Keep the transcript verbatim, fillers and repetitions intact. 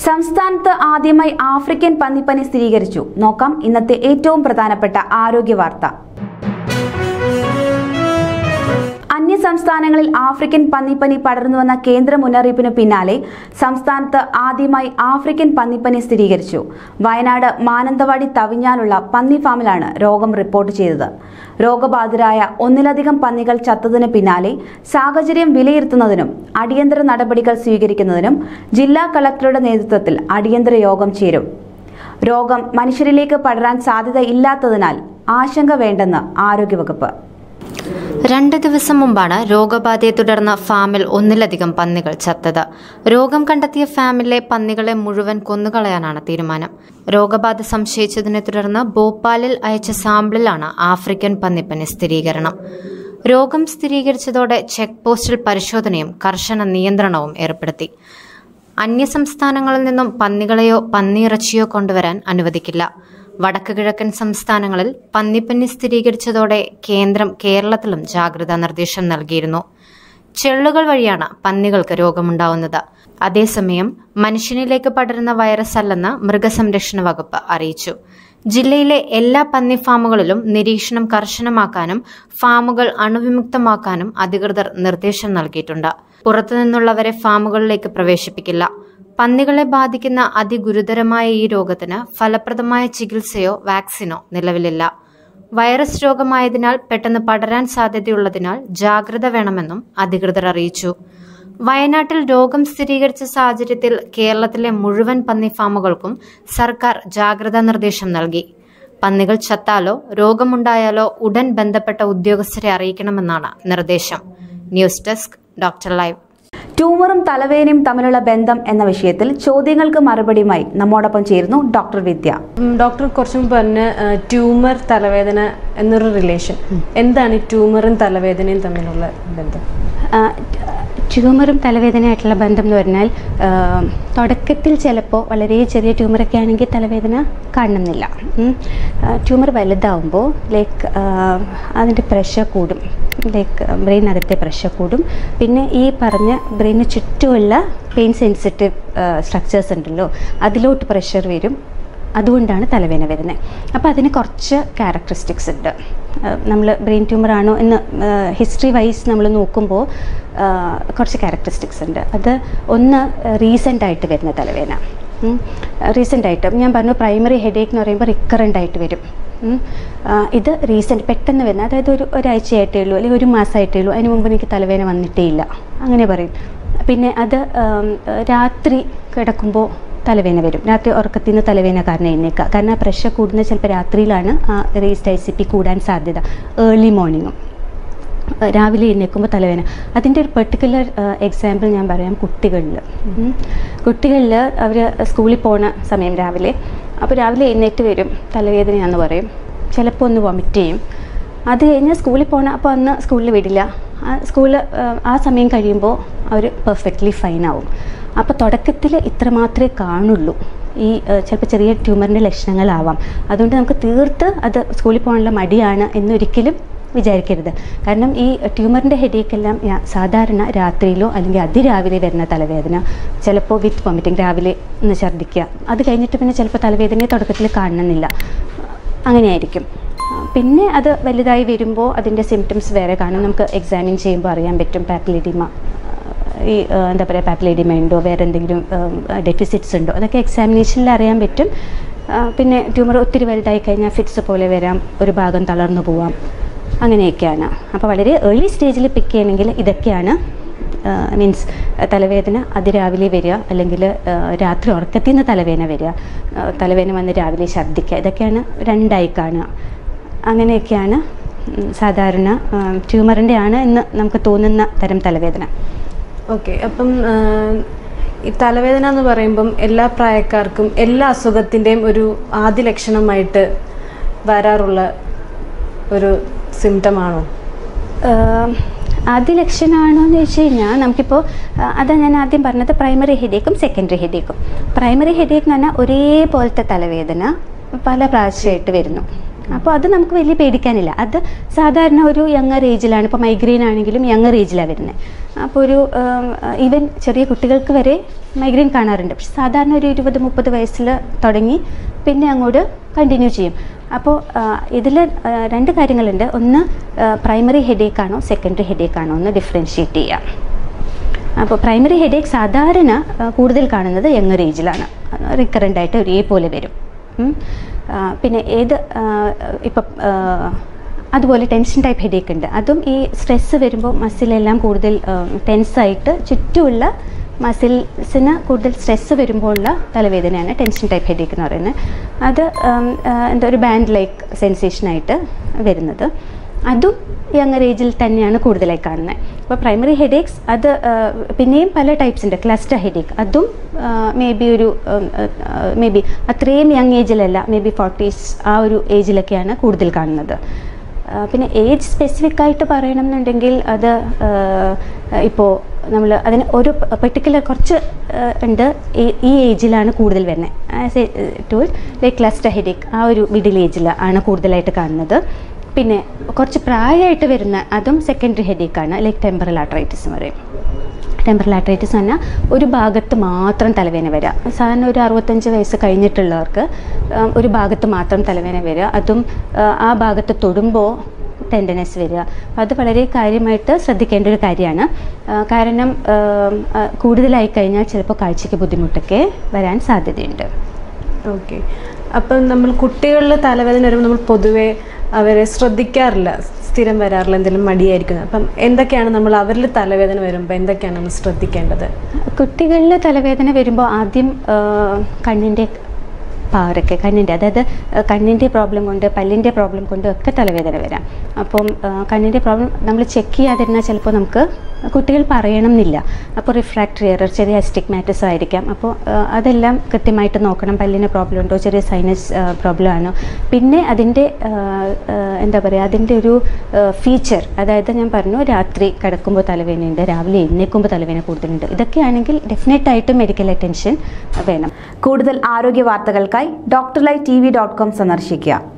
സംസ്ഥാനത്ത് ആദ്യമായി ആഫ്രിക്കൻ പന്നിപ്പനി സ്ഥിരീകരിച്ചു. നോക്കാം ഇന്നത്തെ ഏറ്റവും പ്രധാനപ്പെട്ട ആരോഗ്യ വാർത്ത. അന്യ സംസ്ഥാനങ്ങളിൽ ആഫ്രിക്കൻ പന്നിപ്പനി പടർന്നുവന്ന കേന്ദ്ര മുന്നറിയിപ്പിന് പിന്നാലെ സംസ്ഥാനത്ത് ആദ്യമായി ആഫ്രിക്കൻ പന്നിപ്പനി സ്ഥിരീകരിച്ചു. വയനാട് മാനന്തവാടി തവിഞ്ഞാലുള്ള പന്നി ഫാമിലാണ് രോഗം റിപ്പോർട്ട് ചെയ്തത്. രോഗബാധിതരായ ഒന്നിലധികം പന്നികൾ ചത്തതിന് പിന്നാലെ സാഹചര്യം വിലയിരുത്തുന്നതിനും അടിയന്തര നടപടികൾ സ്വീകരിക്കുന്നതിനും ജില്ലാ കളക്ടറുടെ നേതൃത്വത്തിൽ അടിയന്തര യോഗം ചേരും. രോഗം മനുഷ്യരിലേക്ക് പടരാൻ സാധ്യതയില്ലാത്തതിനാൽ ആശങ്ക വേണ്ടെന്ന് ആരോഗ്യവകുപ്പ്. രണ്ട് ദിവസം മുമ്പാണ് രോഗബാധയെ തുടർന്ന് ഫാമിൽ ഒന്നിലധികം പന്നികൾ ചത്തത്. രോഗം കണ്ടെത്തിയ ഫാമിലെ പന്നികളെ മുഴുവൻ കൊന്നുകളയാനാണ് തീരുമാനം. രോഗബാധ സംശയിച്ചതിനെ തുടർന്ന് ഭോപ്പാലിൽ അയച്ച സാമ്പിളിലാണ് ആഫ്രിക്കൻ പന്നിപ്പനി സ്ഥിരീകരണം. രോഗം സ്ഥിരീകരിച്ചതോടെ ചെക്ക് പോസ്റ്റിൽ പരിശോധനയും കർശന നിയന്ത്രണവും ഏർപ്പെടുത്തി. അന്യസംസ്ഥാനങ്ങളിൽ നിന്നും പന്നികളെയോ പന്നിയിറച്ചിയോ കൊണ്ടുവരാൻ അനുവദിക്കില്ല. വടക്ക് കിഴക്കൻ സംസ്ഥാനങ്ങളിൽ പന്നിപ്പനി സ്ഥിരീകരിച്ചതോടെ കേന്ദ്രം കേരളത്തിലും ജാഗ്രതാ നിർദ്ദേശം നൽകിയിരുന്നു. ചെള്ളുകൾ വഴിയാണ് പന്നികൾക്ക് രോഗമുണ്ടാവുന്നത്. അതേസമയം മനുഷ്യനിലേക്ക് പടരുന്ന വൈറസ് അല്ലെന്ന് മൃഗസംരക്ഷണ വകുപ്പ് അറിയിച്ചു. ജില്ലയിലെ എല്ലാ പന്നി ഫാമുകളിലും നിരീക്ഷണം കർശനമാക്കാനും ഫാമുകൾ അണുവിമുക്തമാക്കാനും അധികൃതർ നിർദ്ദേശം നൽകിയിട്ടുണ്ട്. പുറത്തുനിന്നുള്ളവരെ ഫാമുകളിലേക്ക് പ്രവേശിപ്പിക്കില്ല. പന്നികളെ ബാധിക്കുന്ന അതിഗുരുതരമായ ഈ രോഗത്തിന് ഫലപ്രദമായ ചികിത്സയോ വാക്സിനോ നിലവിലില്ല. വൈറസ് രോഗമായതിനാൽ പെട്ടെന്ന് പടരാൻ സാധ്യതയുള്ളതിനാൽ ജാഗ്രത വേണമെന്നും അധികൃതർ അറിയിച്ചു. വയനാട്ടിൽ രോഗം സ്ഥിരീകരിച്ച സാഹചര്യത്തിൽ കേരളത്തിലെ മുഴുവൻ പന്നി ഫാമുകൾക്കും സർക്കാർ ജാഗ്രതാ നിർദ്ദേശം നൽകി. പന്നികൾ ചത്താലോ രോഗമുണ്ടായാലോ ഉടൻ ബന്ധപ്പെട്ട ഉദ്യോഗസ്ഥരെ അറിയിക്കണമെന്നാണ് നിർദ്ദേശം. News desk doctor live. ട്യൂമറും തലവേദനയും തമ്മിലുള്ള ബന്ധം എന്ന വിഷയത്തിൽ ചോദ്യങ്ങൾക്ക് മറുപടിയുമായി നമ്മോടൊപ്പം ചേരുന്നു ഡോക്ടർ വിദ്യ. ഡോക്ടർ കുറച്ചു മുമ്പ് പറഞ്ഞ ട്യൂമർ തലവേദന എന്നൊരു റിലേഷൻ, എന്താണ് ട്യൂമറും തലവേദനയും തമ്മിലുള്ള ബന്ധം? ട്യൂമറും തലവേദനയായിട്ടുള്ള ബന്ധം എന്ന് പറഞ്ഞാൽ തുടക്കത്തിൽ ചിലപ്പോൾ വളരെ ചെറിയ ട്യൂമറൊക്കെ ആണെങ്കിൽ തലവേദന കാണുന്നില്ല. ട്യൂമർ വലുതാവുമ്പോൾ ലൈക്ക് അതിൻ്റെ പ്രഷർ കൂടും, ലൈക്ക് ബ്രെയിനകത്തെ പ്രഷർ കൂടും. പിന്നെ ഈ പറഞ്ഞ ബ്രെയിന് ചുറ്റുമുള്ള പെയിൻ സെൻസിറ്റീവ് സ്ട്രക്ചേഴ്സ് ഉണ്ടല്ലോ, അതിലോട്ട് പ്രഷർ വരും. അതുകൊണ്ടാണ് തലവേദന വരുന്നത്. അപ്പോൾ അതിന് കുറച്ച് ക്യാരക്ടറിസ്റ്റിക്സ് ഉണ്ട്. നമ്മൾ ബ്രെയിൻ ട്യൂമർ ആണോ എന്ന് ഹിസ്റ്ററി വൈസ് നമ്മൾ നോക്കുമ്പോൾ കുറച്ച് ക്യാരക്ടറിസ്റ്റിക്സ് ഉണ്ട്. അത് ഒന്ന് റീസെൻ്റായിട്ട് വരുന്ന തലവേദന. റീസെൻ്റായിട്ട് ഞാൻ പറഞ്ഞു പ്രൈമറി ഹെഡേക്ക് എന്ന് പറയുമ്പോൾ റിക്കറൻ്റ് ആയിട്ട് വരും. ഇത് റീസെൻറ്റ് പെട്ടെന്ന് വരുന്ന, അതായത് ഒരു ഒരാഴ്ചയായിട്ടേ ഉള്ളൂ അല്ലെങ്കിൽ ഒരു മാസമായിട്ടേ ഉള്ളൂ, അതിന് മുമ്പ് എനിക്ക് തലവേദന വന്നിട്ടേ ഇല്ല, അങ്ങനെ പറയും. പിന്നെ അത് രാത്രി കിടക്കുമ്പോൾ തലവേദന വരും. രാത്രി ഉറക്കത്തിൽ നിന്ന് തലവേദന കാരണം എഴുന്നേക്കുക. കാരണം ആ പ്രഷർ കൂടുന്നത് ചിലപ്പോൾ രാത്രിയിലാണ് ആ റേസ്ഡ് ഐ സി പി കൂടാൻ സാധ്യത. ഏർലി മോർണിംഗും രാവിലെ എഴുന്നേൽക്കുമ്പോൾ തലവേദന. അതിൻ്റെ ഒരു പെർട്ടിക്കുലർ എക്സാമ്പിൾ ഞാൻ പറയാം. കുട്ടികളിൽ കുട്ടികളിൽ അവർ സ്കൂളിൽ പോണ സമയം രാവിലെ, അപ്പോൾ രാവിലെ എഴുന്നേറ്റ് വരും, തലവേദനയാണെന്ന് പറയും. ചിലപ്പോൾ ഒന്ന് വൊമിറ്റ് ചെയ്യും. അത് കഴിഞ്ഞ് സ്കൂളിൽ പോകണം. അപ്പോൾ അന്ന് സ്കൂളിൽ വിടില്ല. ആ സ്കൂളിൽ ആ സമയം കഴിയുമ്പോൾ അവർ പെർഫെക്റ്റ്ലി ഫൈൻ ആവും. അപ്പോൾ തുടക്കത്തിൽ ഇത്ര മാത്രമേ കാണുള്ളൂ. ഈ ചിലപ്പോൾ ചെറിയ ട്യൂമറിൻ്റെ ലക്ഷണങ്ങളാവാം. അതുകൊണ്ട് നമുക്ക് തീർത്ത് അത് സ്കൂളിൽ പോകാനുള്ള മടിയാണ് എന്നൊരിക്കലും വിചാരിക്കരുത്. കാരണം ഈ ട്യൂമറിൻ്റെ ഹെഡേക്കെല്ലാം സാധാരണ രാത്രിയിലോ അല്ലെങ്കിൽ അതിരാവിലെ വരുന്ന തലവേദന, ചിലപ്പോൾ വിത്ത് വോമിറ്റിംഗ്, രാവിലെ ഒന്ന് ഛർദ്ദിക്കുക, അത് കഴിഞ്ഞിട്ട് പിന്നെ ചിലപ്പോൾ തലവേദനയെ തുടക്കത്തിൽ കാണണമെന്നില്ല, അങ്ങനെയായിരിക്കും. പിന്നെ അത് വലുതായി വരുമ്പോൾ അതിൻ്റെ സിംറ്റംസ് വേറെ കാണും. നമുക്ക് എക്സാമിൻ ചെയ്യുമ്പോൾ അറിയാൻ പറ്റും പാപ്പിലിഡിമ, ഈ എന്താ പറയുക പാപ്പിലിഡിമ ഉണ്ടോ, വേറെ എന്തെങ്കിലും ഡെഫിസിറ്റ്സ് ഉണ്ടോ, അതൊക്കെ എക്സാമിനേഷനിൽ അറിയാൻ പറ്റും. പിന്നെ ട്യൂമർ ഒത്തിരി വലുതായി കഴിഞ്ഞാൽ ഫിറ്റ്സ് പോലെ വരാം, ഒരു ഭാഗം തളർന്നു പോവാം, അങ്ങനെയൊക്കെയാണ്. അപ്പോൾ വളരെ ഏർലി സ്റ്റേജിൽ പിക്ക് ചെയ്യണമെങ്കിൽ ഇതൊക്കെയാണ്. മീൻസ് തലവേദന അതിരാവിലെ വരിക, അല്ലെങ്കിൽ രാത്രി ഉറക്കത്തിൽ നിന്ന് തലവേദന വരിക, തലവേദന വന്ന് രാവിലെ ഛർദ്ദിക്കുക, ഇതൊക്കെയാണ് രണ്ടായി കാണുക. അങ്ങനെയൊക്കെയാണ് സാധാരണ ട്യൂമറിൻ്റെ ആണ് എന്ന് നമുക്ക് തോന്നുന്ന തരം തലവേദന. ഓക്കെ, അപ്പം ഈ തലവേദന എന്ന് പറയുമ്പം എല്ലാ പ്രായക്കാർക്കും എല്ലാ അസുഖത്തിൻ്റെയും ഒരു ആദ്യ ലക്ഷണമായിട്ട് വരാറുള്ള ഒരു സിംറ്റമാണോ? ആദ്യ ലക്ഷണമാണോ എന്ന് ചോദിച്ചു കഴിഞ്ഞാൽ നമുക്കിപ്പോൾ അതാണ് ഞാൻ ആദ്യം പറഞ്ഞത്, പ്രൈമറി ഹെഡേക്കും സെക്കൻഡറി ഹെഡേക്കും. പ്രൈമറി ഹെഡേക്ക് എന്ന് പറഞ്ഞാൽ ഒരേപോലത്തെ തലവേദന പല പ്രാവശ്യമായിട്ട് വരുന്നു. അപ്പോൾ അത് നമുക്ക് വലിയ പേടിക്കാനില്ല. അത് സാധാരണ ഒരു യങ്ങർ ഏജിലാണ്, ഇപ്പോൾ മൈഗ്രെയിൻ ആണെങ്കിലും യങ്ങർ ഏജിലാണ് വരുന്നത്. അപ്പോൾ ഒരു ഈവൻ ചെറിയ കുട്ടികൾക്ക് വരെ മൈഗ്രെയിൻ കാണാറുണ്ട്. പക്ഷെ സാധാരണ ഒരു ഇരുപത് മുപ്പത് വയസ്സിൽ തുടങ്ങി പിന്നെ അങ്ങോട്ട് കണ്ടിന്യൂ ചെയ്യും. അപ്പോൾ ഇതിൽ രണ്ട് കാര്യങ്ങളുണ്ട്. ഒന്ന് പ്രൈമറി ഹെഡേക്ക് ആണോ സെക്കൻഡറി ഹെഡേക്ക് ആണോ എന്ന് ഡിഫറൻഷ്യേറ്റ് ചെയ്യാം. അപ്പോൾ പ്രൈമറി ഹെഡേക്ക് സാധാരണ കൂടുതൽ കാണുന്നത് യങ്ങർ ഏജിലാണ്, റിക്കറൻ്റ് ആയിട്ട് ഒരേപോലെ വരും. പിന്നെ ഏത് ഇപ്പം അതുപോലെ ടെൻഷൻ ടൈപ്പ് ഹെഡേക്ക് ഉണ്ട്. അതും ഈ സ്ട്രെസ്സ് വരുമ്പോൾ മസിലെല്ലാം കൂടുതൽ ടെൻസായിട്ട് ചുറ്റുമുള്ള മസിൽസിന് കൂടുതൽ സ്ട്രെസ്സ് വരുമ്പോഴുള്ള തലവേദനയാണ് ടെൻഷൻ ടൈപ്പ് ഹെഡേക്ക് എന്ന് പറയുന്നത്. അത് എന്താ ഒരു ബാൻഡ് ലൈക്ക് സെൻസേഷനായിട്ട് വരുന്നത്. അതും യങ്ങർ ഏജിൽ തന്നെയാണ് കൂടുതലായി കാണുന്നത്. അപ്പോൾ പ്രൈമറി ഹെഡേക്സ് അത് പിന്നെയും പല ടൈപ്സ് ഉണ്ട്. ക്ലസ്റ്റർ ഹെഡേക്ക് അതും മേ ബി ഒരു മേ ബി അത്രയും യങ് ഏജിലല്ല, മേ ബി ഫോർട്ടീസ് ആ ഒരു ഏജിലൊക്കെയാണ് കൂടുതൽ കാണുന്നത്. പിന്നെ ഏജ് സ്പെസിഫിക് ആയിട്ട് പറയണമെന്നുണ്ടെങ്കിൽ അത് ഇപ്പോൾ നമ്മൾ അതിന് ഒരു പെർട്ടിക്കുലർ കുറച്ച് ഉണ്ട് ഈ ഏജിലാണ് കൂടുതൽ വരുന്നത്. As a tool like cluster headache ആ ഒരു മിഡിൽ ഏജിൽ ആണ് കൂടുതലായിട്ട് കാണുന്നത്. പിന്നെ കുറച്ച് പ്രായമായിട്ട് വരുന്ന അതും സെക്കൻഡറി ഹെഡേക്കാണ്, ലൈക്ക് ടെമ്പറൽ ആർട്രൈറ്റിസ് എന്ന് പറയും. ടെമ്പറൽ ആർട്രൈറ്റിസ് എന്ന് പറഞ്ഞാൽ ഒരു ഭാഗത്ത് മാത്രം തലവേദന വരിക. സാധാരണ ഒരു അറുപത്തഞ്ച് വയസ്സ് കഴിഞ്ഞിട്ടുള്ളവർക്ക് ഒരു ഭാഗത്ത് മാത്രം തലവേദന വരിക, അതും ആ ഭാഗത്ത് തൊടുമ്പോൾ ടെൻഡനസ് വരിക. അത് വളരെ കാര്യമായിട്ട് ശ്രദ്ധിക്കേണ്ട ഒരു കാര്യമാണ്. കാരണം കൂടുതലായി കഴിഞ്ഞാൽ ചിലപ്പോൾ കാഴ്ചയ്ക്ക് ബുദ്ധിമുട്ടൊക്കെ വരാൻ സാധ്യതയുണ്ട്. ഓക്കെ. അപ്പം നമ്മൾ കുട്ടികളിൽ തലവേദന വരുമ്പോൾ നമ്മൾ പൊതുവേ അവരെ ശ്രദ്ധിക്കാറില്ല, സ്ഥിരം വരാറില്ല, എന്തെങ്കിലും മടിയായിരിക്കുന്നത്. അപ്പം എന്തൊക്കെയാണ് നമ്മൾ അവരിൽ തലവേദന വരുമ്പോൾ എന്തൊക്കെയാണ് നമ്മൾ ശ്രദ്ധിക്കേണ്ടത്? കുട്ടികളിൽ തലവേദന വരുമ്പോൾ ആദ്യം കണ്ണിൻ്റെ പവറൊക്കെ, കണ്ണിൻ്റെ അതായത് കണ്ണിൻ്റെ പ്രോബ്ലം കൊണ്ട് പല്ലിൻ്റെ പ്രോബ്ലം കൊണ്ട് ഒക്കെ തലവേദന വരാം. അപ്പം കണ്ണിൻ്റെ പ്രോബ്ലം നമ്മൾ ചെക്ക് ചെയ്യാതിരുന്നാൽ ചിലപ്പോൾ നമുക്ക് കുട്ടികൾ പറയണം എന്നില്ല. അപ്പോൾ റിഫ്രാക്ടറി എറർ, ചെറിയ അസ്റ്റിഗ്മാറ്റിസ് ആയിരിക്കാം. അപ്പോൾ അതെല്ലാം കൃത്യമായിട്ട് നോക്കണം. പല്ലിന് പ്രോബ്ലം ഉണ്ടോ, ചെറിയ സൈനസ് പ്രോബ്ലം ആണോ. പിന്നെ അതിൻ്റെ എന്താ പറയുക, അതിൻ്റെ ഒരു ഫീച്ചർ, അതായത് ഞാൻ പറഞ്ഞു രാത്രി കിടക്കുമ്പോൾ തലവേദനയുണ്ട്, രാവിലെ എഴുന്നേൽക്കുമ്പോൾ തലവേദന കൂടുതലുണ്ട്. ഇതൊക്കെയാണെങ്കിൽ ഡെഫിനറ്റായിട്ടും മെഡിക്കൽ അറ്റൻഷൻ വേണം. കൂടുതൽ ആരോഗ്യ വാർത്തകൾക്കായി doctor live T V dot com സന്ദർശിക്കുക.